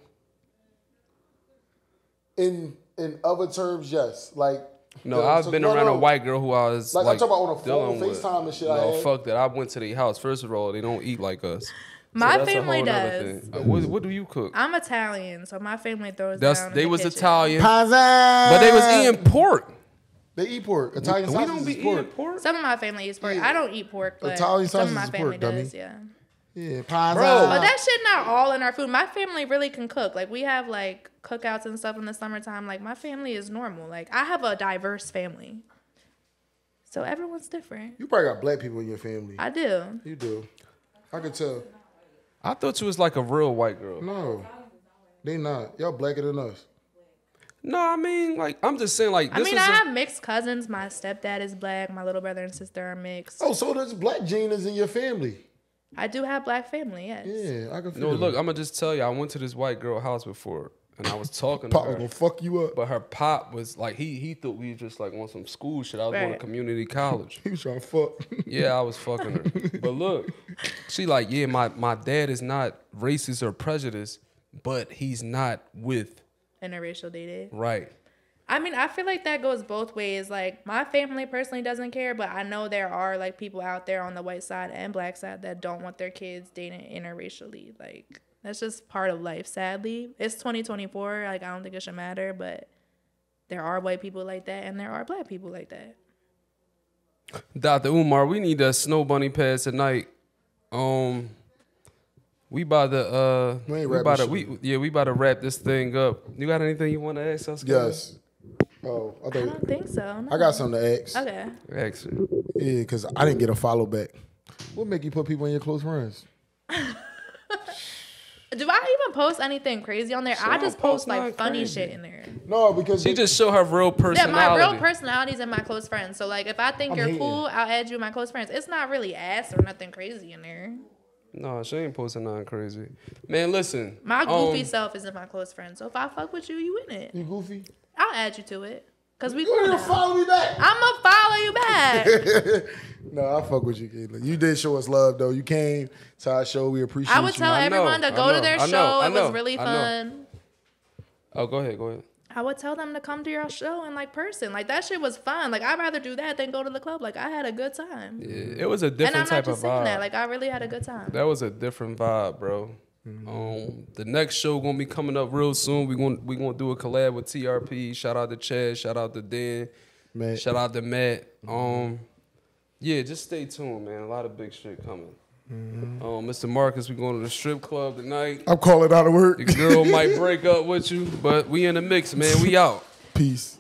In in other terms, yes. Like, No, I've so, been no, around no. a white girl who I was like, like I'm talking about on a phone, FaceTime and shit. No, fuck that. I went to their house. First of all, they don't eat like us. My so family does. Uh, what, what do you cook? I'm Italian, so my family throws That's, down. They in the was kitchen. Italian, Pazza. but they was eating pork. They eat pork. Italian we, sausage we don't be is pork. eating pork. Some of my family eats pork. Yeah. I don't eat pork, but Italian some of sausage my is family pork, does. dummy. Yeah. Yeah, pizza. Bro, but that shit not all in our food. My family really can cook. Like, we have like cookouts and stuff in the summertime. Like, my family is normal. Like, I have a diverse family, so everyone's different. You probably got black people in your family. I do. You do. I can tell. I thought you was like a real white girl. No, they not. Y'all blacker than us. No, I mean, like, I'm just saying, like, this I mean, is I a- have mixed cousins. My stepdad is black. My little brother and sister are mixed. Oh, so there's black gene is in your family. I do have black family, yes. Yeah, I can feel No, it. look, I'm gonna just tell you, I went to this white girl house before, and I was talking to Pop her. was gonna fuck you up. But her pop was like, he he thought we was just like on some school shit. I was going to Right. community college. He was trying to fuck. Yeah, I was fucking her. But look, she like, yeah, my, my dad is not racist or prejudiced, but he's not with. Interracial dating. Right. I mean, I feel like that goes both ways. Like, my family personally doesn't care, but I know there are, like, people out there on the white side and black side that don't want their kids dating interracially. Like, that's just part of life, sadly. It's twenty twenty-four. Like, I don't think it should matter, but there are white people like that, and there are black people like that. Doctor Umar, we need a snow bunny pass tonight. Um, we about to, uh, we ain't we wrapping about to, shit. we, yeah, we about to wrap this thing up. You got anything you want to ask us? Yes. Oh, I, I don't think so. No. I got something to ask. Okay. Ask it. Yeah, because I didn't get a follow back. What make you put people in your close friends? Do I even post anything crazy on there? She I don't just post, post like, nothing funny crazy. shit in there. No, because She they, just show her real Yeah, personality. my real personalities and my close friends. So, like, if I think I'm you're hating. cool, I'll add you in my close friends. It's not really ass or nothing crazy in there. No, she ain't posting nothing crazy. Man, listen. My goofy um, self is in my close friends. So if I fuck with you, you in it. you goofy. I'll add you to it. Cause we You cool gonna now. follow me back. I'ma follow you back. No, I fuck with you, Kayla. You did show us love though. You came to our show. We appreciate I would you. tell I know, everyone to I go know, to their I know, show. I It know, was really I know. fun. Oh, go ahead, go ahead. I would tell them to come to your show in like person. Like that shit was fun. Like I'd rather do that than go to the club. Like I had a good time. Yeah, it was a And different I'm not type just of saying vibe. that. Like I really had a good time. That was a different vibe, bro. Um, the next show gonna be coming up real soon. We gonna we gonna do a collab with T R P. Shout out to Chad. Shout out to Dan. Man. Shout out to Matt. Um, yeah, just stay tuned, man. A lot of big shit coming. Um, Mister Marcus, we going to the strip club tonight. I'm calling out of work. Your girl might break up with you, but we in the mix, man. We out. Peace.